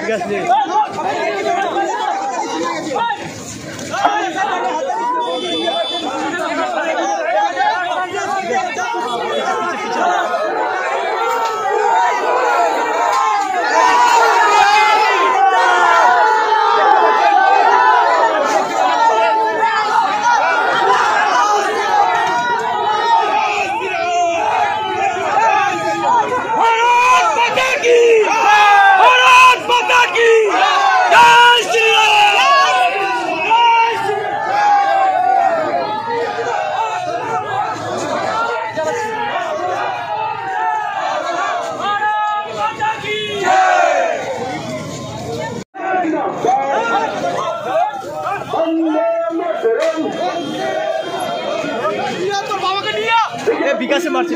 विकास मार्च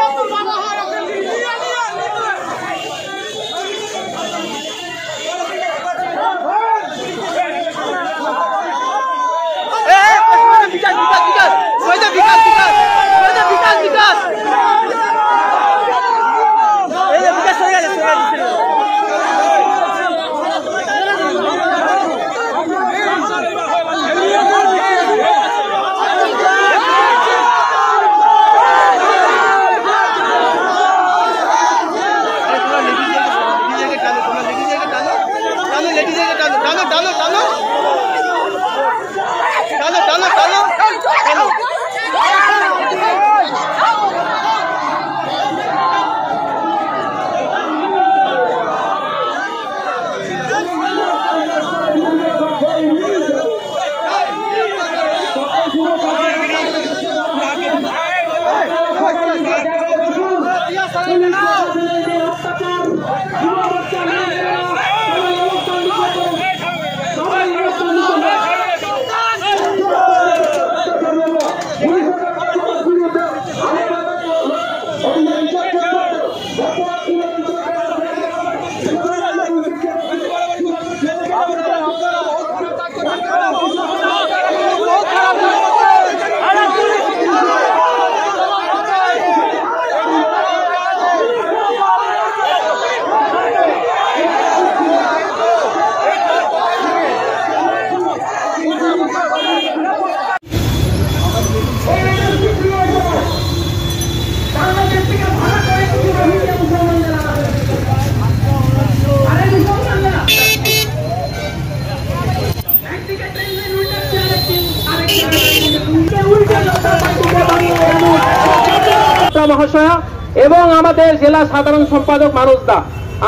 মহাশয়া এবং আমাদের জেলা সাধারণ সম্পাদক মানুষ দা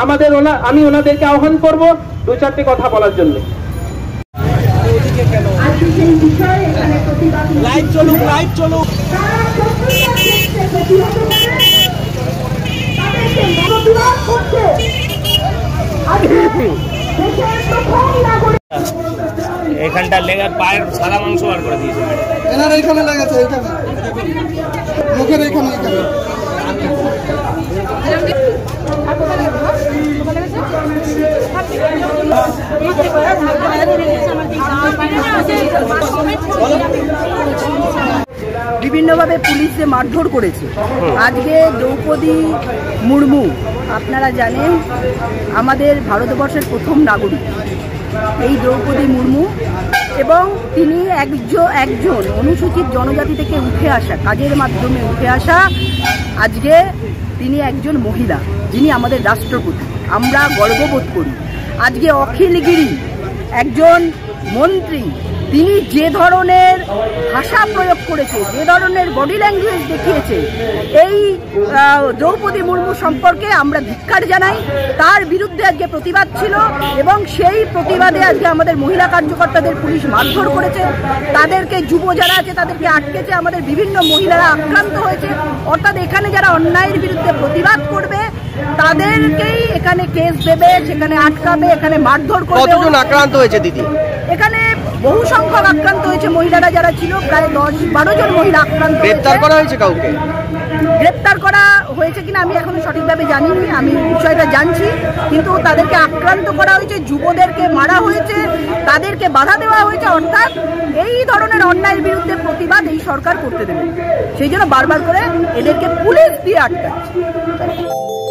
আমি ওনাদেরকে আহ্বান করব দু চারটি কথা বলার জন্য। লাইভ চলুক লাইভ চলুক। এখানটা লেগার পায়ের সাদা মাংস বার করে দিয়েছে এনার এইখানে লাগাচ্ছে এইখানে মুখের এইখানে বিভিন্নভাবে পুলিশ যে মারধর করেছে। আজকে দ্রৌপদী মুর্মু আপনারা জানেন আমাদের ভারতবর্ষের প্রথম নাগরিক এই দ্রৌপদী মুর্মু, এবং তিনি একজন অনুসূচিত জনজাতি থেকে উঠে আসা, কাজের মাধ্যমে উঠে আসা। আজকে তিনি একজন মহিলা যিনি আমাদের রাষ্ট্রপতি, আমরা গর্ববোধ করি। আজকে অখিলগিরি একজন মন্ত্রী, তিনি যে ধরনের ভাষা প্রয়োগ করেছে, যে ধরনের বডি ল্যাঙ্গুয়েজ দেখিয়েছে এই দ্রৌপদী মুর্মু সম্পর্কে আমরা ধিক্কার জানাই। তার বিরুদ্ধে আজকে প্রতিবাদ ছিল এবং সেই প্রতিবাদে আজকে আমাদের মহিলা কার্যকর্তাদের পুলিশ মারধর করেছে, তাদেরকে যুব যারা আছে তাদেরকে আটকেছে, আমাদের বিভিন্ন মহিলারা আক্রান্ত হয়েছে। অর্থাৎ এখানে যারা অন্যায়ের বিরুদ্ধে প্রতিবাদ করবে তাদেরকেই এখানে কেস দেবে, সেখানে আটকাবে, এখানে মারধর করবে। কতজন আক্রান্ত হয়েছে দিদি? এখানে বহু সংখ্যক আক্রান্ত হয়েছে, মহিলারা যারা ছিল প্রায় 10-12 জন মহিলা আক্রান্ত। গ্রেপ্তার করা হয়েছে কাউকে? গ্রেপ্তার করা হয়েছে কিনা আমি এখনো সঠিকভাবে জানিনি, আমি বিষয়টা জানছি, কিন্তু তাদেরকে আক্রান্ত করা হয়েছে, যুবদেরকে মারা হয়েছে, তাদেরকে বাধা দেওয়া হয়েছে। অর্থাৎ এই ধরনের অন্যায়ের বিরুদ্ধে প্রতিবাদ এই সরকার করতে দেবে, সেই জন্য বারবার করে এদেরকে পুলিশ দিয়ে আটকাচ্ছে।